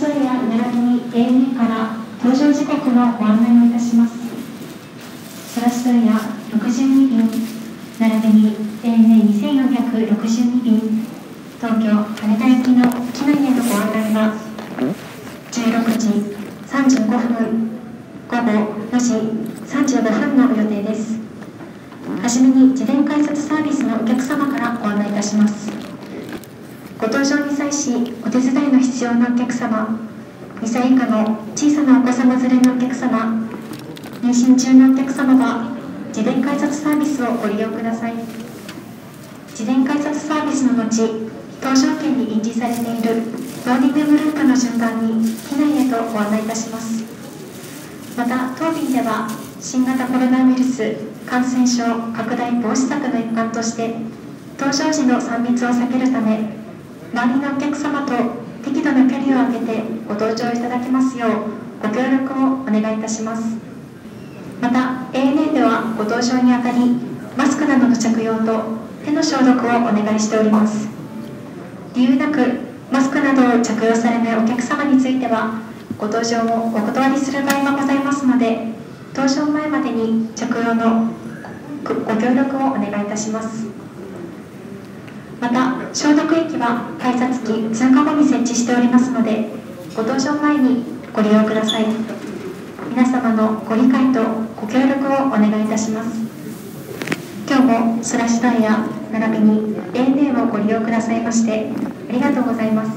し問屋並びに ANA から搭乗時刻のご案内をいたします。ソラシ問屋62便並びに ANA2462 便東京羽田行きの機内へのご案内は16時35分午後4時35分の予定です。はじめに事前改札サービスのお客様からご案内いたします。ご搭乗に際しお手伝いの必要なお客様、2歳以下の小さなお子様連れのお客様、妊娠中のお客様は事前改札サービスをご利用ください。事前改札サービスの後、搭乗券に印字されているボーディンググループの順番に機内へとご案内いたします。また当便では新型コロナウイルス感染症拡大防止策の一環として搭乗時の3密を避けるため、周りのお客様と適度な距離を空けてご搭乗いただきますようご協力をお願いいたします。また ANA ではご搭乗にあたりマスクなどの着用と手の消毒をお願いしております。理由なくマスクなどを着用されないお客様についてはご搭乗をお断りする場合がございますので、搭乗前までに着用のご協力をお願いいたします。また消毒液は改札機通過後に設置しておりますので、ご搭乗前にご利用ください。皆様のご理解とご協力をお願いいたします。今日もソラシ問屋並びに ANA をご利用くださいましてありがとうございます。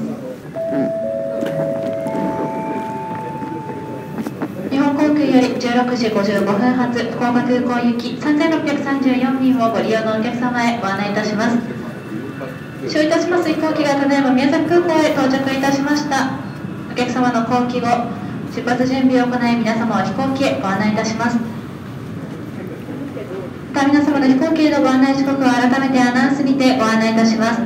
日本航空より16時55分発福岡空港行き3634便をご利用のお客様へご案内いたします。使用いたします飛行機がただいま宮崎空港へ到着いたしました。お客様の降機後、出発準備を行い、皆様は飛行機へご案内いたします。また皆様の飛行機へのご案内時刻は改めてアナウンスにてご案内いたします。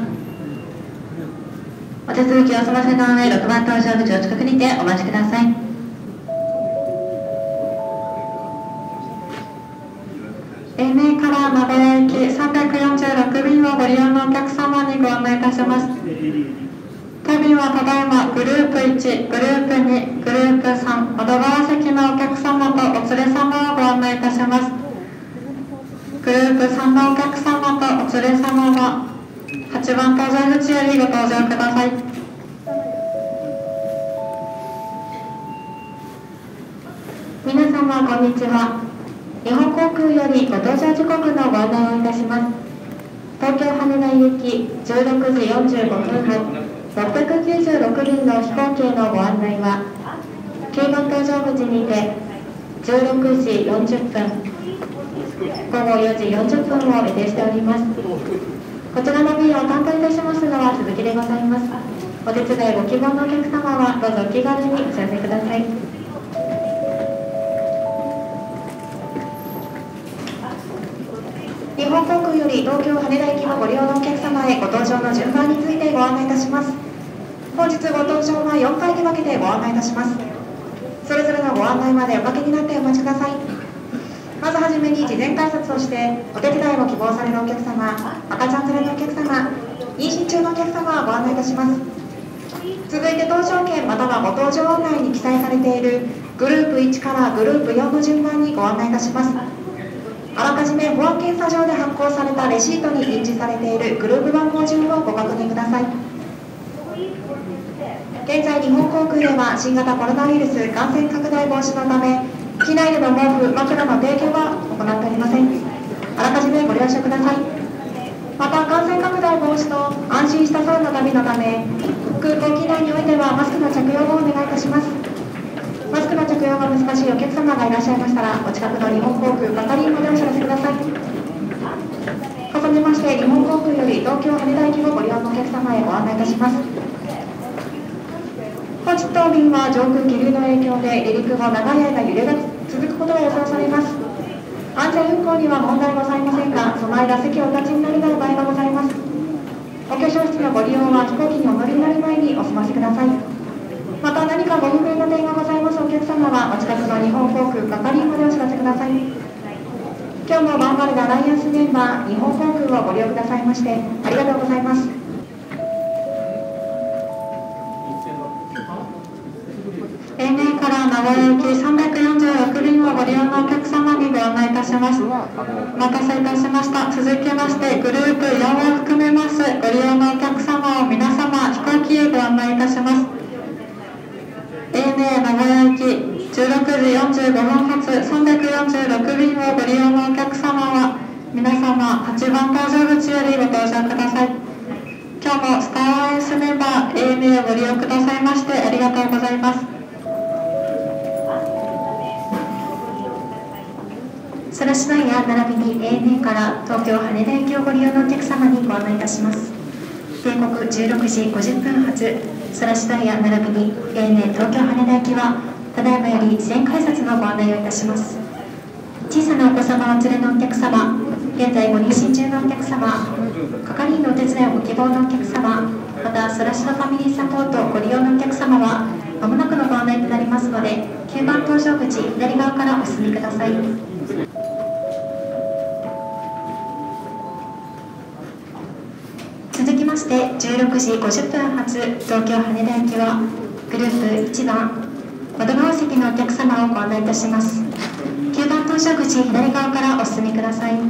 お手続きを済ませた上、6番搭乗口を近くにてお待ちください。ANA から名古屋行き346便をご利用のお客様にご案内いたします。当便はただいまグループ1、グループ2、グループ3、窓側席のお客様とお連れ様をご案内いたします。グループ3のお客様とお連れ様は8番搭乗口よりご搭乗ください。皆様こんにちは。日本航空よりご搭乗時刻のご案内をいたします。東京羽田行き16時45分発696便の飛行機へのご案内は9番搭乗口にて16時40分午後4時40分を予定しております。こちらの便を担当いたしますのは鈴木でございます。お手伝いご希望のお客様はどうぞお気軽にお知らせください。日本航空より東京羽田行きのご利用のお客様へご搭乗の順番についてご案内いたします。本日ご搭乗は4回に分けてご案内いたします。それぞれのご案内までおかけになってお待ちください。まずはじめに事前改札をしてお手伝いを希望されるお客様、赤ちゃん連れのお客様、妊娠中のお客様をご案内いたします。続いて搭乗券またはご搭乗案内に記載されているグループ1からグループ4の順番にご案内いたします。あらかじめ保安検査場で発行されたレシートに印字されているグループ番号順をご確認ください。現在日本航空では新型コロナウイルス感染拡大防止のため機内での毛布、枕の提供は行っておりません。あらかじめご了承ください。また感染拡大防止と安心した空の旅のため空港機内においてはマスクの着用をお願いいたします。マスクの着用が難しいお客様がいらっしゃいましたらお近くの日本航空係員までお知らせください。重ねまして日本航空より東京羽田行きのご利用のお客様へご案内いたします。本日当便は上空気流の影響で離陸後長い間揺れが続くことが予想されます。安全運航には問題ございませんが、その間席をお立ちになれない場合がございます。お化粧室のご利用は飛行機にお乗りになる前にお済ませください。また何かご不明な点がございますお客様はお近くの日本航空係員までお知らせください。今日もバンバルダアライアンスメンバー日本航空をご利用くださいましてありがとうございます。 名古屋行き346便をご利用のお客様にご案内いたします。お待たせいたしました。続きましてグループ4を含めますご利用のお客様を皆様飛行機へご案内いたします。ANA 名古屋行き16時45分発346便をご利用のお客様は皆様8番搭乗口よりご搭乗ください。今日もスターアライアンスメンバー ANA をご利用くださいましてありがとうございます。ソラシダイヤ並びに ANA から東京羽田行きをご利用のお客様にご案内いたします。定刻16時50分発ソラシダイヤ並びに ANA 東京羽田行きはただいまより事前改札のご案内をいたします。小さなお子様を連れのお客様、現在ご妊娠中のお客様、係員のお手伝いをご希望のお客様、またソラシドファミリーサポートをご利用のお客様はまもなくのご案内となりますので9番搭乗口左側からお進みください。続きまして16時50分発東京羽田行きはグループ1番窓側席のお客様をご案内いたします。9番搭乗口左側からお進みください。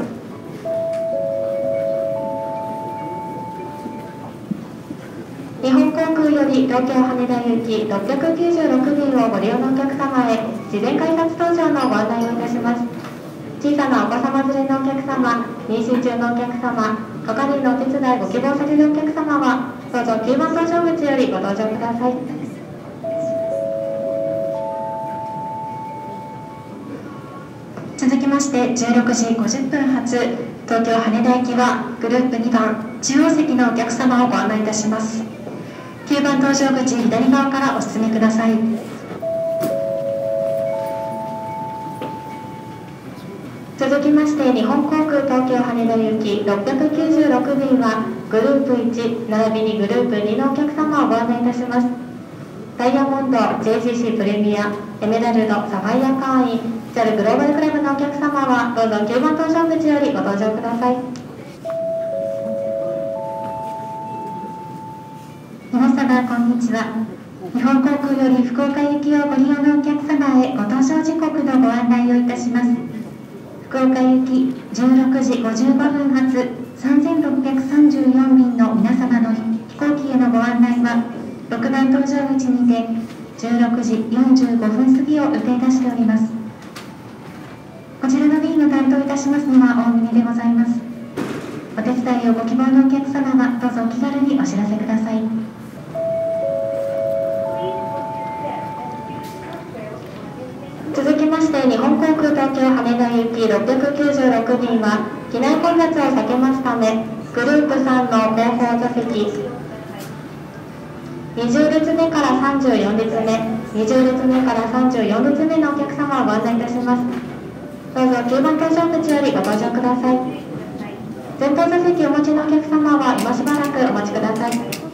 日本航空より東京羽田行き696便をご利用のお客様へ事前改札搭乗のご案内をいたします。小さなお子様連れのお客様、妊娠中のお客様、係員のお手伝いご希望されるお客様はどうぞ9番搭乗口よりご搭乗ください。続きまして16時50分発東京羽田行きはグループ2番中央席のお客様をご案内いたします。9番搭乗口左側からお進みください。続きまして日本航空東京羽田行き696便はグループ1並びにグループ2のお客様をご案内いたします。ダイヤモンド JGC プレミアエメラルドサファイア会員JAL グローバルクラブのお客様はどうぞ9番搭乗口よりご搭乗ください。皆様こんにちは。日本航空より福岡行きをご利用のお客様へご搭乗時刻のご案内をいたします。福岡行き16時55分発3634便の皆様の飛行機へのご案内は6番搭乗口にて16時45分過ぎを予定いたしております。こちらの便を担当いたしますのは大峰でございます。お手伝いをご希望のお客様はどうぞお気軽にお知らせください。続きまして日本航空東京羽田行き696便は機内混雑を避けますためグループ3の後方座席20列目から34列目20列目から34列目のお客様をご案内いたします。どうぞ9番搭乗口よりご搭乗ください。前方座席をお持ちのお客様は今しばらくお待ちください。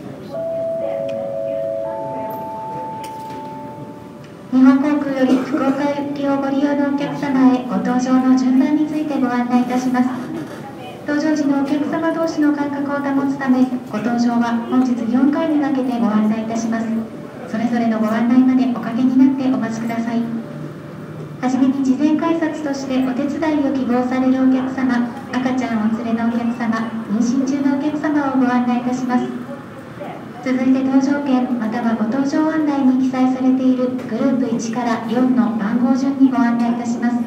日本航空より福岡行きをご利用のお客様へご搭乗の順番についてご案内いたします。搭乗時のお客様同士の間隔を保つためご搭乗は本日4回に分けてご案内いたします。それぞれのご案内までおかけになってお待ちください。はじめに事前改札としてお手伝いを希望されるお客様、赤ちゃんを連れのお客様、妊娠中のお客様をご案内いたします。続いて搭乗券またはご搭乗案内に記載されているグループ1から4の番号順にご案内いたします。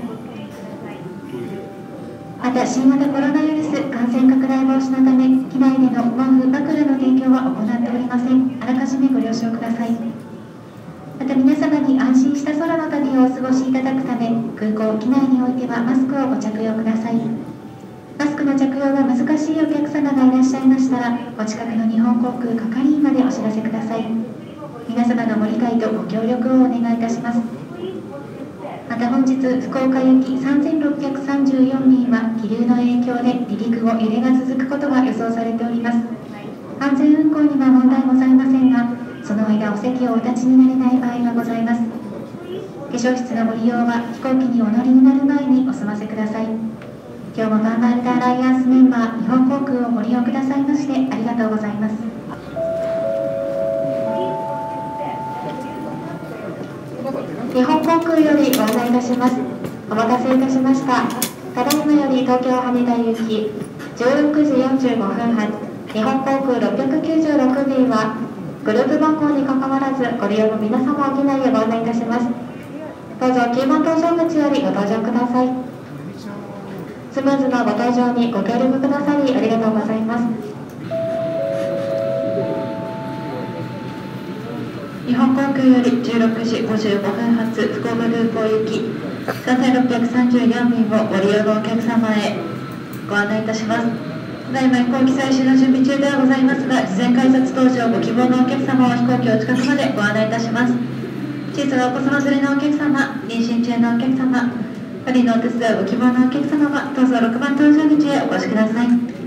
また新型コロナウイルス感染拡大防止のため機内での毛布枕の提供は行っておりません。あらかじめご了承ください。また皆様に安心した空の旅をお過ごしいただくため空港機内においてはマスクをご着用ください。マスクの着用が難しいお客様がいらっしゃいましたらお近くの日本航空係員までお知らせください。皆様のご理解とご協力をお願いいたします。また本日福岡行き3634便は気流の影響で離陸後揺れが続くことが予想されております。安全運航には問題ございませんがその間お席をお立ちになれない場合がございます。化粧室のご利用は飛行機にお乗りになる前にお済ませください。今日もガンバルタアライアンスメンバー日本航空をご利用くださいましてありがとうございます。日本航りご案内いたします。お待たせいたしました。ただいまより東京羽田行き16時45分発日本航空696便はグループ番号にかかわらずご利用の皆様を機内へご案内いたします。どうぞ9番搭乗口よりご搭乗ください。スムーズなご搭乗にご協力くださりありがとうございます。日本航空より16時55分発福岡空港行き3634便をご利用のお客様へご案内いたします。ただいま飛行機最終の準備中ではございますが、事前改札搭乗ご希望のお客様は飛行機お近くまでご案内いたします。小さなお子様連れのお客様、妊娠中のお客様、パリのお手伝いをご希望のお客様はどうぞ6番搭乗口へお越しください。